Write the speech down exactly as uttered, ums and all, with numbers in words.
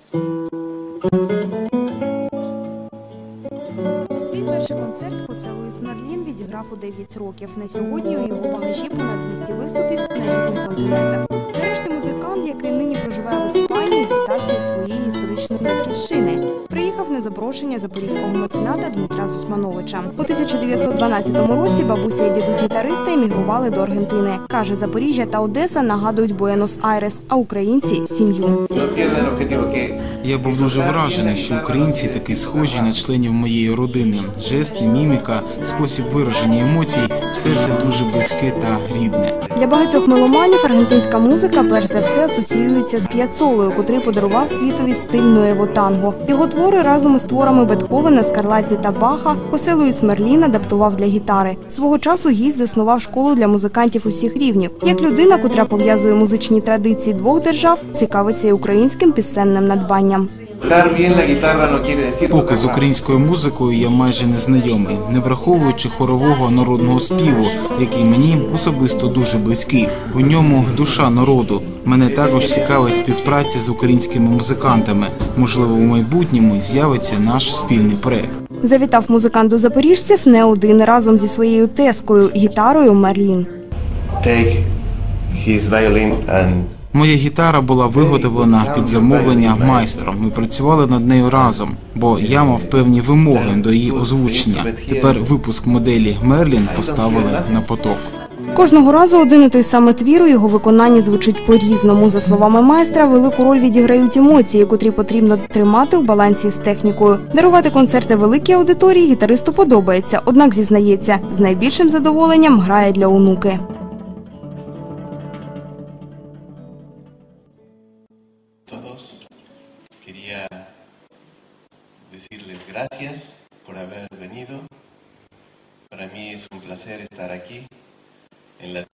Свій перший концерт Хосе Луїс Мерлін відіграв у дев'ять років. На сьогодні у його багажі понад двісті виступів на різних континентах. Нарешті музикант, який нині проживає в Іспанії, дістався із своєї історичної батьківщини. Приїхав на запрошення запорізького мецената Дмитра Сусмановича. У тисяча дев'ятсот дванадцятому році бабуся і дідусь гітариста емігрували до Аргентини. Каже, Запоріжжя та Одеса нагадують Буенос-Айрес, а українці – сім'ю. Я був дуже вражений, що українці такі схожі на членів моєї родини. Жести, міміка, спосіб вираження емоцій – все це дуже близьке та рідне. Для багатьох меломанів аргентинська музика перш за все асоціюється з П'яцолою, котрий подарував світові стиль нуево танго. Його твори разом із творами Бетховена, Скарлатті та Баха Хосе Луїс Мерлін адаптував для гітари. Свого часу гість заснував школу для музикантів усіх рівнів. Як людина, котра пов'язує музичні традиції двох держав, цікавиться і українським пісенним надбанням. Поки з українською музикою я майже не знайомий, не враховуючи хорового народного співу, який мені особисто дуже близький. У ньому душа народу. Мене також цікавить співпраця з українськими музикантами. Можливо, у майбутньому з'явиться наш спільний проект. Завітав музикант до запоріжців не один, разом зі своєю тескою – гітарою Мерлін. Take his violin and Моя гітара була виготовлена під замовлення майстром. Ми працювали над нею разом, бо я мав певні вимоги до її озвучення. Тепер випуск моделі Мерлін поставили на поток. Кожного разу один і той самий твір у його виконанні звучить по-різному. За словами майстра, велику роль відіграють емоції, котрі потрібно тримати в балансі з технікою. Дарувати концерти великій аудиторії гітаристу подобається, однак, зізнається, з найбільшим задоволенням грає для онуки. Todos, quería decirles gracias por haber venido. Para mí es un placer estar aquí en la